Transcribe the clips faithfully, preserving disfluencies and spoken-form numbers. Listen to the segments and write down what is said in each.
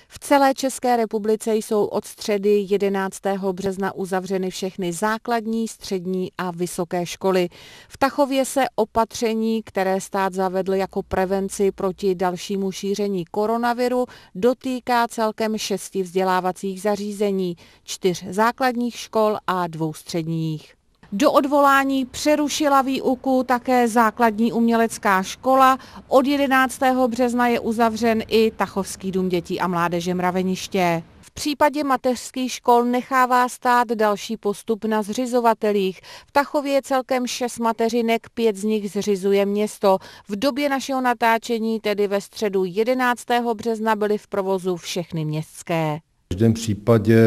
V celé České republice jsou od středy jedenáctého března uzavřeny všechny základní, střední a vysoké školy. V Tachově se opatření, které stát zavedl jako prevenci proti dalšímu šíření koronaviru, dotýká celkem šesti vzdělávacích zařízení, čtyř základních škol a dvou středních. Do odvolání přerušila výuku také základní umělecká škola. Od jedenáctého března je uzavřen i Tachovský dům dětí a mládeže Mraveniště. V případě mateřských škol nechává stát další postup na zřizovatelích. V Tachově je celkem šest mateřinek, pět z nich zřizuje město. V době našeho natáčení, tedy ve středu jedenáctého března, byly v provozu všechny městské. V každém případě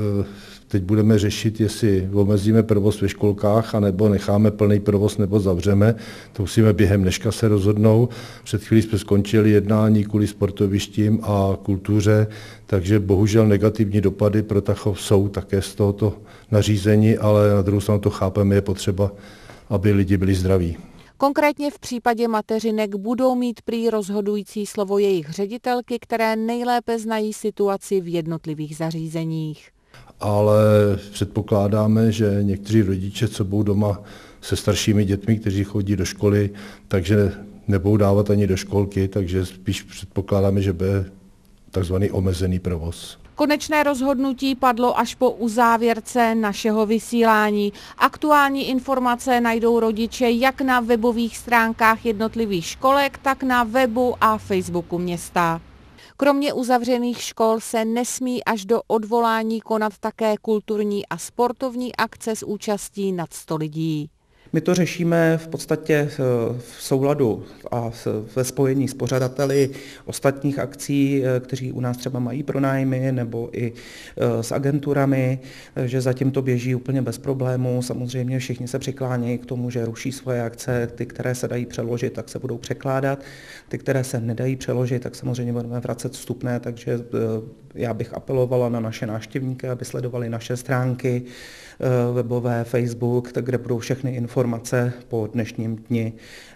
teď budeme řešit, jestli omezíme provoz ve školkách, anebo necháme plný provoz, nebo zavřeme. To musíme během dneška se rozhodnout. Před chvílí jsme skončili jednání kvůli sportovištím a kultuře, takže bohužel negativní dopady pro Tachov jsou také z tohoto nařízení, ale na druhou stranu to chápeme, je potřeba, aby lidi byli zdraví. Konkrétně v případě mateřinek budou mít prý rozhodující slovo jejich ředitelky, které nejlépe znají situaci v jednotlivých zařízeních. Ale předpokládáme, že někteří rodiče, co budou doma se staršími dětmi, kteří chodí do školy, takže nebudou dávat ani do školky, takže spíš předpokládáme, že bude takzvaný omezený provoz. Konečné rozhodnutí padlo až po uzávěrce našeho vysílání. Aktuální informace najdou rodiče jak na webových stránkách jednotlivých školek, tak na webu a Facebooku města. Kromě uzavřených škol se nesmí až do odvolání konat také kulturní a sportovní akce s účastí nad sto lidí. My to řešíme v podstatě v souladu a ve spojení s pořadateli ostatních akcí, kteří u nás třeba mají pronájmy, nebo i s agenturami, že zatím to běží úplně bez problémů. Samozřejmě všichni se přiklánějí k tomu, že ruší svoje akce, ty, které se dají přeložit, tak se budou překládat, ty, které se nedají přeložit, tak samozřejmě budeme vracet vstupné, takže já bych apelovala na naše návštěvníky, aby sledovali naše stránky webové, Facebook, kde budou všechny informace po dnešním dni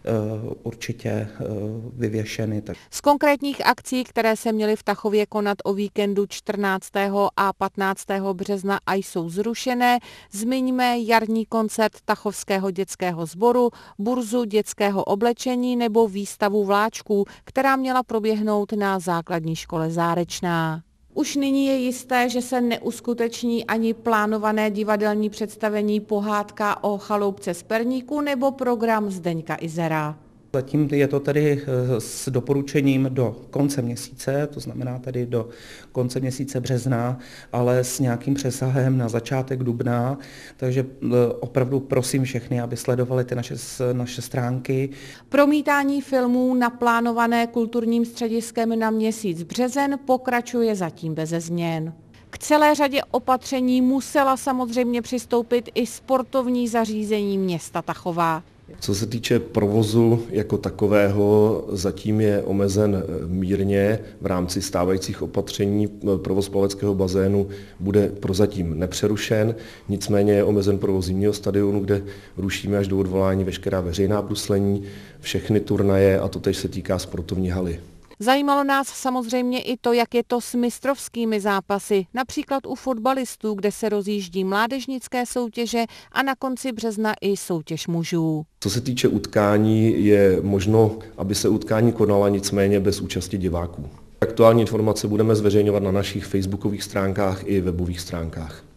určitě vyvěšeny. Z konkrétních akcí, které se měly v Tachově konat o víkendu čtrnáctého a patnáctého března a jsou zrušené, zmiňme jarní koncert Tachovského dětského sboru, burzu dětského oblečení nebo výstavu vláčků, která měla proběhnout na základní škole Zárečná. Už nyní je jisté, že se neuskuteční ani plánované divadelní představení Pohádka o chaloupce z perníku nebo program Zdeňka Izera. Zatím je to tedy s doporučením do konce měsíce, to znamená tedy do konce měsíce března, ale s nějakým přesahem na začátek dubna, takže opravdu prosím všechny, aby sledovali ty naše, naše stránky. Promítání filmů naplánované kulturním střediskem na měsíc březen pokračuje zatím beze změn. K celé řadě opatření musela samozřejmě přistoupit i sportovní zařízení města Tachova. Co se týče provozu jako takového, zatím je omezen mírně v rámci stávajících opatření. Provoz plaveckého bazénu bude prozatím nepřerušen, nicméně je omezen provoz zimního stadionu, kde rušíme až do odvolání veškerá veřejná bruslení, všechny turnaje a totéž se týká sportovní haly. Zajímalo nás samozřejmě i to, jak je to s mistrovskými zápasy, například u fotbalistů, kde se rozjíždí mládežnické soutěže a na konci března i soutěž mužů. Co se týče utkání, je možno, aby se utkání konala, nicméně bez účasti diváků. Aktuální informace budeme zveřejňovat na našich facebookových stránkách i webových stránkách.